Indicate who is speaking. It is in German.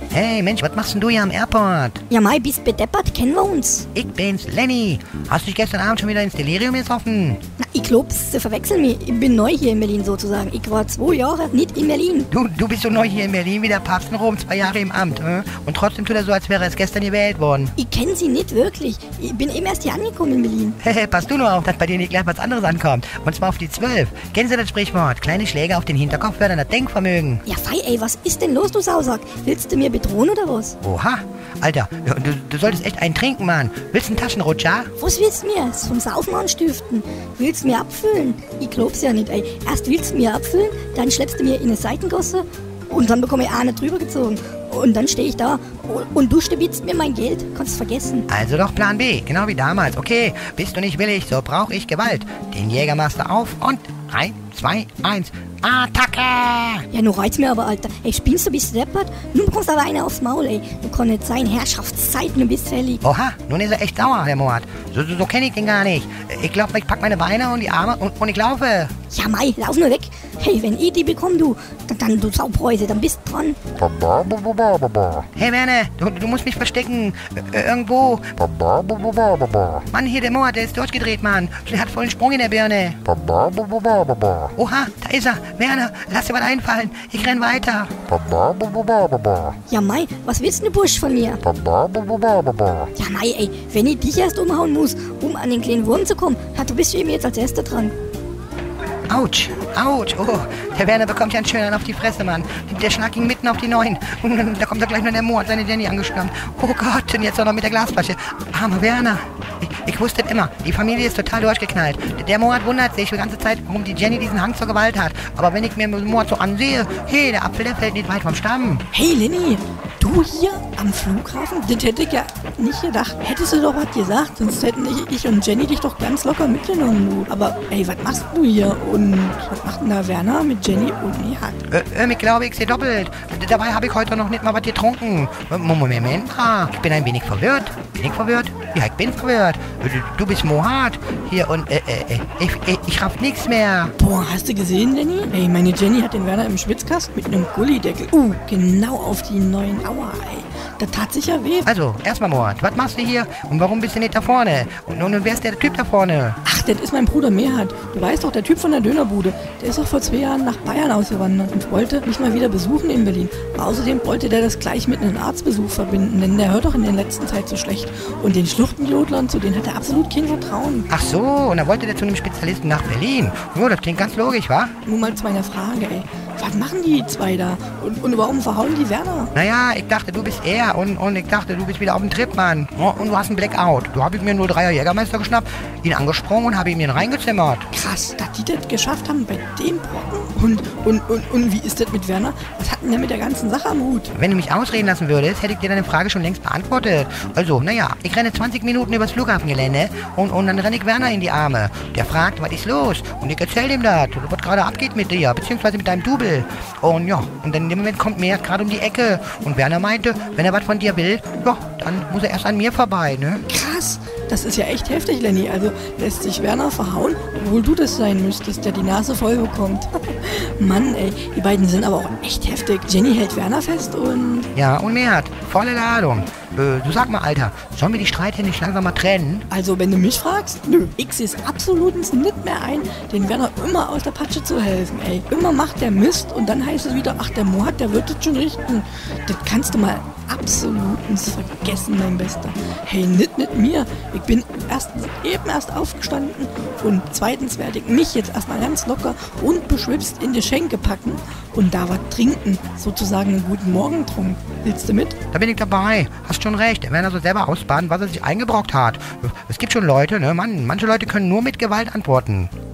Speaker 1: Hey, Mensch, was machst denn du hier am Airport?
Speaker 2: Ja, Mai, bist bedeppert, kennen wir uns.
Speaker 1: Ich bin's, Lenny. Hast du dich gestern Abend schon wieder ins Delirium gesoffen?
Speaker 2: Na, ich glaub's, sie verwechseln mich. Ich bin neu hier in Berlin sozusagen. Ich war 2 Jahre nicht in Berlin.
Speaker 1: Du bist so neu hier in Berlin wie der Papst in Rom, 2 Jahre im Amt. Und trotzdem tut er so, als wäre es gestern gewählt worden.
Speaker 2: Ich kenne sie nicht wirklich. Ich bin eben erst hier angekommen in Berlin.
Speaker 1: Hehe, pass du nur auf, dass bei dir nicht gleich was anderes ankommt. Und zwar auf die 12. Kennen Sie das Sprichwort? Kleine Schläge auf den Hinterkopf fördern das Denkvermögen.
Speaker 2: Ja, fei, ey, was ist denn los, du Sausack? Willst du mir bedrohen oder was?
Speaker 1: Oha, Alter, du solltest echt einen trinken, Mann. Willst du einen Taschenrutscher?
Speaker 2: Was willst du mir? Das vom Saufen anstiften. Willst du mir abfüllen? Ich glaub's ja nicht, ey. Erst willst du mir abfüllen, dann schleppst du mir in eine Seitengosse und dann bekomme ich eine drüber gezogen. Und dann stehe ich da und du stibitzt mir mein Geld. Kannst vergessen.
Speaker 1: Also doch Plan B, genau wie damals. Okay, bist du nicht willig, so brauche ich Gewalt. Den Jägermeister auf und 3, 2, 1, Attacke!
Speaker 2: Ja, nun reizt mir aber, Alter. Ey, spielst du, bist du deppert? Nun bekommst du aber eine aufs Maul, ey. Du kann nicht sein, Herrschaftszeit, du bist fällig.
Speaker 1: Oha, nun ist er echt sauer, der Mord. So kenne ich den gar nicht. Ich glaube, ich pack meine Beine und die Arme und ich laufe.
Speaker 2: Ja, Mai, lauf nur weg. Hey, wenn ich die bekomme, du du Saupreuse, dann bist du dran.
Speaker 1: Hey, Werner, du musst mich verstecken. Irgendwo. Mann, hier, der Mord, der ist durchgedreht, Mann. Der hat voll einen Sprung in der Birne. Oha, da ist er. Werner, lass dir was einfallen. Ich renn weiter.
Speaker 2: Ja, Mai, was willst du, Bursch, von mir? Ja, Mai, ey, wenn ich dich erst umhauen muss, um an den kleinen Wurm zu kommen, du bist eben jetzt als Erster dran.
Speaker 1: Autsch, Autsch, oh, der Werner bekommt ja einen schönen auf die Fresse, Mann. Der Schlag ging mitten auf die 9. Und da kommt doch gleich noch der Mord, seine Jenny angestürmt. Oh Gott, und jetzt auch noch mit der Glasflasche. Armer Werner. Ich wusste es immer, die Familie ist total durchgeknallt. Der Mord wundert sich die ganze Zeit, warum die Jenny diesen Hang zur Gewalt hat. Aber wenn ich mir den Mord so ansehe, hey, der Apfel, der fällt nicht weit vom Stamm.
Speaker 3: Hey Lenny, du hier am Flughafen? Das hätte ich ja nicht gedacht. Hättest du doch was gesagt, sonst hätten ich und Jenny dich doch ganz locker mitgenommen, du. Aber ey, was machst du hier? Und was macht denn da Werner mit Jenny und mir?
Speaker 1: Ich glaube, ich sehe doppelt. Dabei habe ich heute noch nicht mal was getrunken. Moment mal, ich bin ein wenig verwirrt. Bin ich verwirrt? Ja, ich bin verwirrt. Du bist Mohat. Hier und ich raff nichts mehr.
Speaker 3: Boah, hast du gesehen, Lenny? Ey, meine Jenny hat den Werner im Schwitzkasten mit einem Gullideckel. Genau auf die 9. Aua, ey. Das tat sicher weh.
Speaker 1: Also, erstmal Mohat, was machst du hier und warum bist du nicht da vorne? Und wer ist der Typ da vorne?
Speaker 3: Ach, das ist mein Bruder Mehat. Du weißt doch, der Typ von der Dönerbude. Der ist doch vor 2 Jahren nach Bayern ausgewandert und wollte mich mal wieder besuchen in Berlin. Außerdem wollte der das gleich mit einem Arztbesuch verbinden, denn der hört doch in der letzten Zeit so schlecht. Und den Schluchtenjodlern, zu denen hat er absolut kein Vertrauen.
Speaker 1: Ach so, und dann wollte der zu einem Spezialisten nach Berlin. Oh, das klingt ganz logisch, wa?
Speaker 3: Nun mal zu meiner Frage, ey. Was machen die zwei da? Und warum verhauen die Werner?
Speaker 1: Naja, ich dachte, du bist er und ich dachte, du bist wieder auf dem Trip, Mann. Oh, und du hast einen Blackout. Du habe ich mir nur 3er Jägermeister geschnappt, ihn angesprungen und habe ihm den reingezimmert.
Speaker 3: Krass, dass die das geschafft haben bei dem Brocken. Und wie ist das mit Werner? Was hat denn der mit der ganzen Sache am Hut?
Speaker 1: Wenn du mich ausreden lassen würdest, hätte ich dir deine Frage schon längst beantwortet. Also, naja, ich renne 20 Minuten übers Flughafengelände und dann renne ich Werner in die Arme. Der fragt, was ist los? Und ich erzähl ihm das, was gerade abgeht mit dir, beziehungsweise mit deinem Double. Und ja, und dann in dem Moment kommt Mehat gerade um die Ecke. Und Werner meinte, wenn er was von dir will, ja, dann muss er erst an mir vorbei, ne?
Speaker 3: Krass, das ist ja echt heftig, Lenny. Also lässt sich Werner verhauen, obwohl du das sein müsstest, der die Nase voll bekommt. Mann, ey, die beiden sind aber auch echt heftig. Jenny hält Werner fest und...
Speaker 1: Ja, und Mehat, volle Ladung. Du sag mal, Alter, sollen wir die Streithähne nicht langsam mal trennen?
Speaker 3: Also, wenn du mich fragst, nö. Ich sehe es absolut nicht mehr ein, den Werner immer aus der Patsche zu helfen, ey. Immer macht der Mist und dann heißt es wieder, ach, der Mohat, der wird das schon richten. Das kannst du mal absolut vergessen, mein Bester. Hey, nicht mir. Ich bin eben erst aufgestanden und zweitens werde ich mich jetzt erstmal ganz locker und beschwipst in die Schenke packen und da was trinken. Sozusagen einen guten Morgentrunk. Willst du mit?
Speaker 1: Da bin ich dabei. Hast schon recht. Der Werner soll selber ausbaden, was er sich eingebrockt hat. Es gibt schon Leute, ne? Mann, manche Leute können nur mit Gewalt antworten.